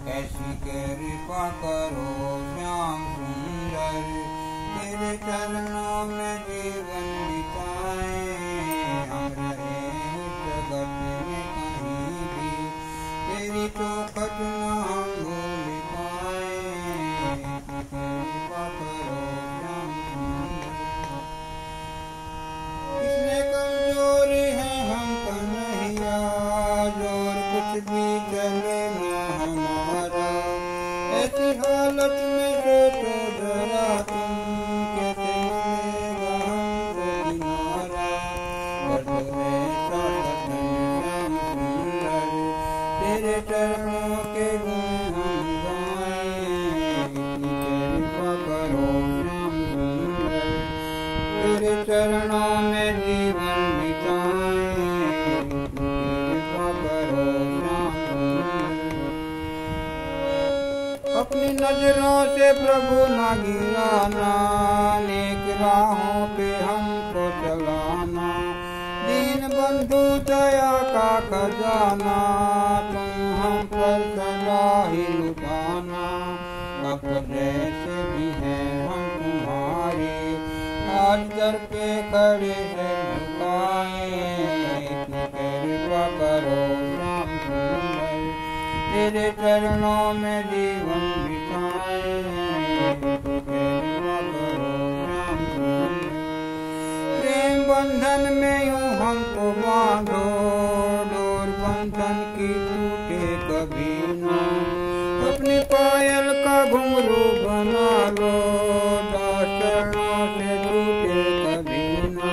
ऐसी कृपा करो श्याम सुंदर, तेरे चरणों में जीवन बिताए। हम रहे जगत में कहीं भी, तेरी चौखट न हम भूल पाए। कृपा करो श्याम सुंदर। किसने कमजोरी है हम कन्हैया, जोर कुछ भी चले ना हमारा। ऐसी हालत में सोचो जरा तुम, कैसे मिलेगा हमको किनारा। कर दो ऐसा सत्संग श्याम सुंदर, तेरे चरणों के गुण हम गाएं। इतनी कृपा करो श्याम सुंदर, तेरे चरणों में जीवन बिताएं। कृपा करो श्याम सुंदर। अपनी नजरों से प्रभु न गिराना, नेक राहों पे हमको चलाना। दीन बंधु दया का खजाना, तुम हम पर सदा ही लुटाना। अब जैसे भी हैं हम तुम्हारे, आज दर पे खड़े से झुकाए। इतनी कृपा करो श्याम सुंदर, तेरे चरणों में जीवन बिताए। कृपा करो श्याम सुंदर। प्रेम बंधन में यूं हमको बांधो, डोर बंधन की टूटे कभी ना। अपनी पायल का घुंघरू बना लो, दास चरणों से टूटे कभी ना।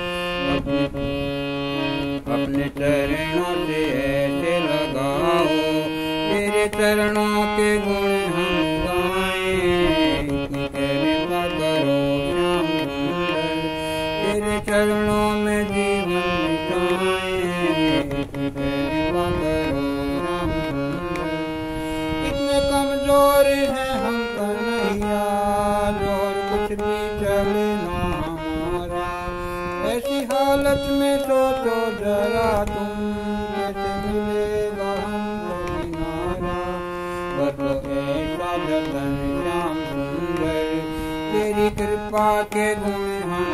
अपने चरणों से ऐसे लगाओ, तेरे चरणों के गुण हम गाएं। कृपा करो श्याम सुंदर, तेरे चरणों में जीवन बिताएं। कृपा करो श्याम सुंदर। इतने कमजोर हैं हम कन्हैया, जोर कुछ भी चले ना हमारा। ऐसी हालत में सोचो जरा तुम, कैसे मिलेगा हमको किनारा। बदलो ऐसा जतन श्याम सुंदर, तेरी कृपा के गुण हम